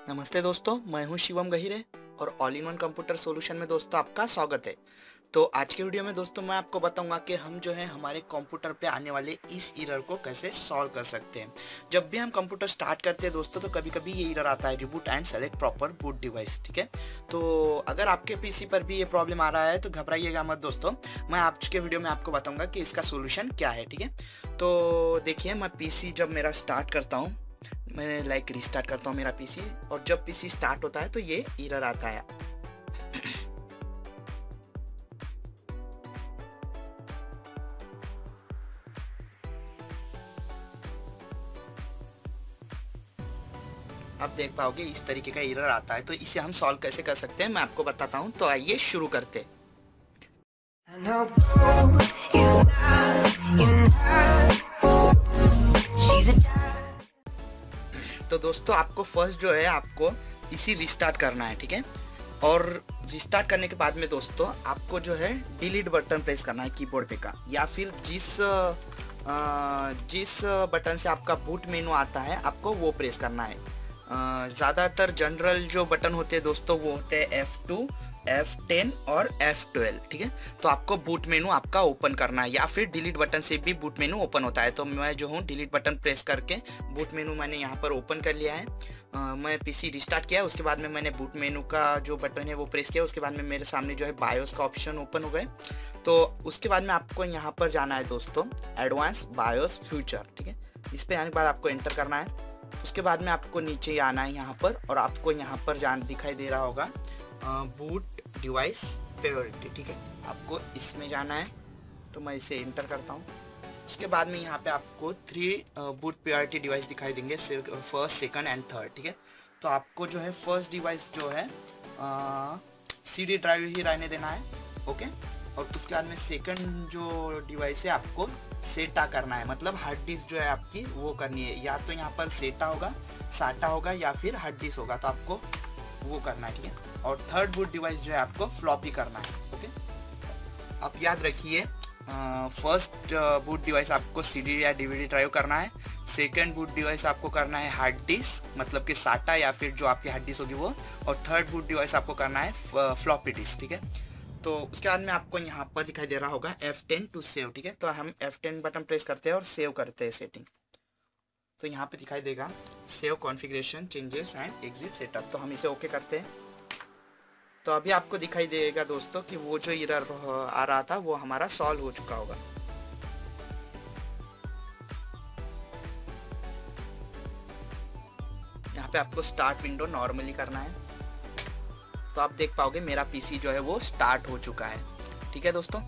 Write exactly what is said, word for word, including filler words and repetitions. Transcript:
नमस्ते दोस्तों, मैं हूं शिवम गहिरे और all in one computer solution में दोस्तों आपका स्वागत है। तो आज के वीडियो में दोस्तों मैं आपको बताऊंगा कि हम जो है हमारे कंप्यूटर पे आने वाले इस एरर को कैसे सॉल्व कर सकते हैं। जब भी हम कंप्यूटर स्टार्ट करते हैं दोस्तों तो कभी कभी ये एरर आता है, reboot and select proper boot device. ठीक है, तो अगर आपके पीसी पर भी ये प्रॉब्लम आ रहा है तो घबराइएगा मत दोस्तों, मैं आज के वीडियो में आपको बताऊँगा कि इसका सोल्यूशन क्या है। ठीक है, तो देखिए मैं पीसी जब मेरा स्टार्ट करता हूँ, मैं लाइक रिस्टार्ट करता हूँ मेरा पीसी, और जब पीसी स्टार्ट होता है तो ये एरर आता है। आप देख पाओगे इस तरीके का एरर आता है। तो इसे हम सॉल्व कैसे कर सकते हैं मैं आपको बताता हूँ। तो आइए शुरू करते हैं। तो दोस्तों आपको फर्स्ट जो है आपको पीसी रिस्टार्ट करना है। ठीक है, और रिस्टार्ट करने के बाद में दोस्तों आपको जो है डिलीट बटन प्रेस करना है कीबोर्ड पे का, या फिर जिस आ, जिस बटन से आपका बूट मेनू आता है आपको वो प्रेस करना है। ज़्यादातर जनरल जो बटन होते हैं दोस्तों वो होते हैं एफ टू, एफ टेन और एफ ट्वेल्व। ठीक है, तो आपको बूट मेनू आपका ओपन करना है, या फिर डिलीट बटन से भी बूट मेनू ओपन होता है। तो मैं जो हूँ डिलीट बटन प्रेस करके बूट मेनू मैंने यहाँ पर ओपन कर लिया है। आ, मैं पीसी रिस्टार्ट किया, उसके बाद में मैंने बूट मेनू का जो बटन है वो प्रेस किया, उसके बाद में मेरे सामने जो है बायोस का ऑप्शन ओपन हो गए। तो उसके बाद में आपको यहाँ पर जाना है दोस्तों एडवांस बायोस फ्यूचर। ठीक है, इस पर आने के बाद आपको एंटर करना है। उसके बाद में आपको नीचे आना है यहाँ पर, और आपको यहाँ पर जान दिखाई दे रहा होगा बूट डिवाइस प्रायोरिटी। ठीक है, आपको इसमें जाना है, तो मैं इसे एंटर करता हूँ। उसके बाद में यहाँ पे आपको थ्री बूट प्रायोरिटी डिवाइस दिखाई देंगे, फर्स्ट, सेकंड एंड थर्ड। ठीक है, तो आपको जो है फर्स्ट डिवाइस जो है सी डी ड्राइव ही रहने देना है। ओके, और उसके बाद में सेकंड जो डिवाइस है आपको सेटा करना है, मतलब हार्ड डिस्क जो है आपकी वो करनी है। या तो यहाँ पर सेटा होगा, साटा होगा, या फिर हार्ड डिस्क होगा, तो आपको वो करना है। ठीक है, और थर्ड बूट डिवाइस जो है आपको फ्लॉपी करना है। ओके, आप याद रखिए फर्स्ट बूट डिवाइस आपको सीडी या डीवीडी ड्राइव करना है, सेकंड बूट डिवाइस आपको करना है हार्ड डिस्क, मतलब कि साटा या फिर जो आपकी हार्ड डिस्क होगी वो, और थर्ड बूट डिवाइस आपको करना है फ्लॉपी डिस्क। ठीक है, तो उसके बाद में आपको यहाँ पर दिखाई दे रहा होगा एफ टेन टू सेव। ठीक है, तो हम एफ टेन बटन प्रेस करते हैं और सेव करते हैं सेटिंग। तो यहाँ पे दिखाई देगा save configuration changes and exit setup, तो हम इसे ओके करते हैं। तो अभी आपको दिखाई देगा दोस्तों कि वो जो एरर आ रहा था वो हमारा सॉल्व हो चुका होगा। यहाँ पे आपको स्टार्ट विंडो नॉर्मली करना है, तो आप देख पाओगे मेरा पीसी जो है वो स्टार्ट हो चुका है। ठीक है दोस्तों।